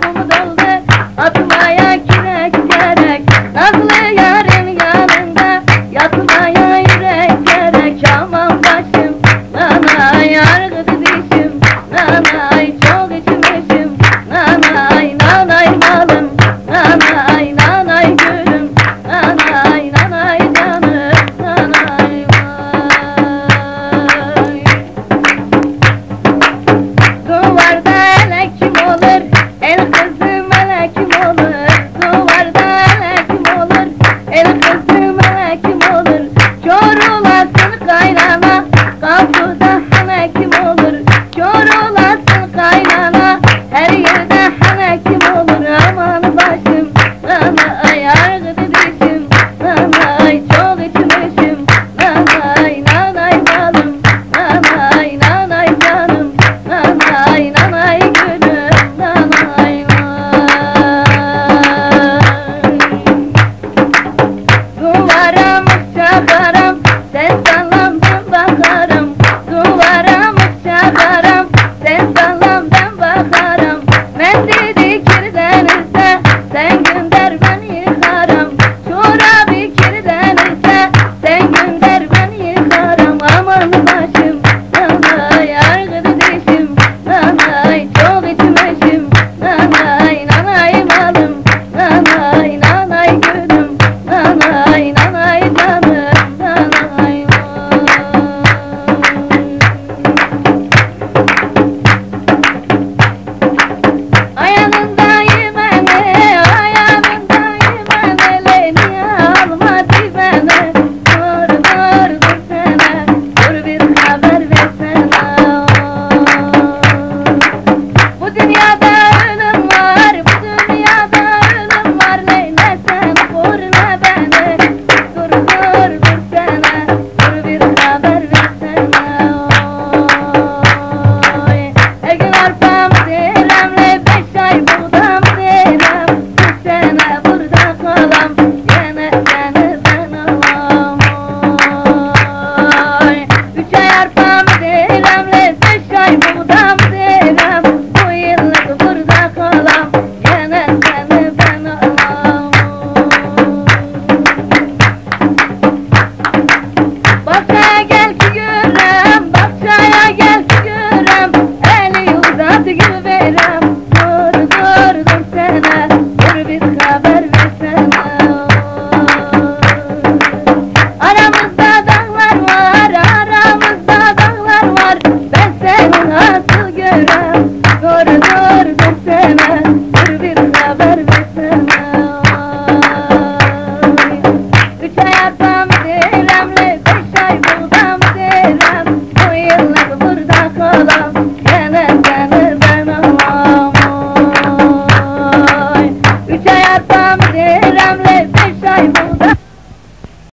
uykum doldu. Atmaya kürek gerek, nazlı yarın yanında. Yatmaya yürek gerek, aman başım. Nanay yargıdı dişim, nanay çok içmişim. Nanay nanay malım, nanay nanay gülüm. Nanay nanay canım, nanay vay. Duvarda elek kim olur, el kızım elek kim olur. Duvarda elek kim olur, el kızım elek kim olur. Kör olasın kaynana, kapıda hane kim olur. Kör olasın kaynana, her yerde hane kim olur. Aman başım, nanay yargıdı dişim. Nanay çok içmişim, nanay nanay malım. Nanay nanay canım, nanay nanay gülüm, nanay vay. Duvara mı çakarım, sen sallam ben bakarım. Duvara mı çakarım, sen sallam ben bakarım. Mendili kirlenirse, sen gönder ben yıkarım. Çorabı kirlenirse, sen gönder ben yıkarım. Aman başım, nanay yargıdı dişim. Nanay çok içmişim, nanay nanay malım. Nanay nanay gülüm, nanay nanay canım, nanay vay. Ayağındayım ene, ayağındayım ene. Niye almadı beni? Dur dur dur sene, dur bir haber versene. Bu dünyada ölüm var, bu dünyada ölüm var. Neyle sen vurma beni. Dur dur dur sene, dur bir haber versene. Her gün arpam diremle, 5 ay buğdam direm. Bu sene burada kalam, gene seni ben alam. 3 ay arpam diremle, 5 ay buğdam direm. Bu yıllık burada kalam, gene seni ben alam. Bahçeye gel ki görem, bahçeye gel ki görem. Eli uzat gibi verem. Dur dur dur sene, dur bir haber versene. Aramızda dağlar var, aramızda dağlar var. Ben seni nasıl görem? Dur dur dur sene, dur bir haber versene. 3 ay arpam diremle, 5 ay buğdam direm. Bu yıllık burada kalam, gene seni ben alam. 3 ay arpam